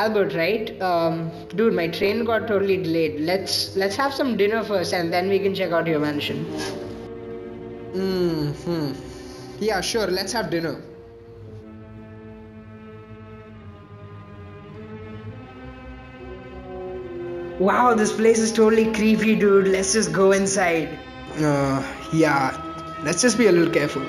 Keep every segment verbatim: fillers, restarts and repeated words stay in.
Albert, right? Um, dude, my train got totally delayed. Let's let's have some dinner first, and then we can check out your mansion. Hmm. Yeah, sure. Let's have dinner. Wow, this place is totally creepy, dude. Let's just go inside. Uh, yeah. Let's just be a little careful.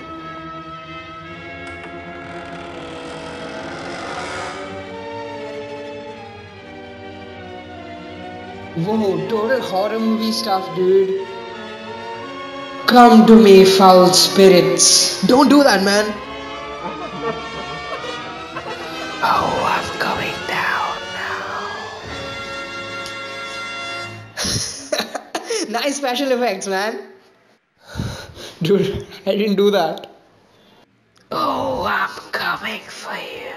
Whoa, total horror movie stuff, dude. Come to me, foul spirits. Don't do that, man. Oh, I'm coming down now. Nice special effects, man. Dude, I didn't do that. Oh, I'm coming for you.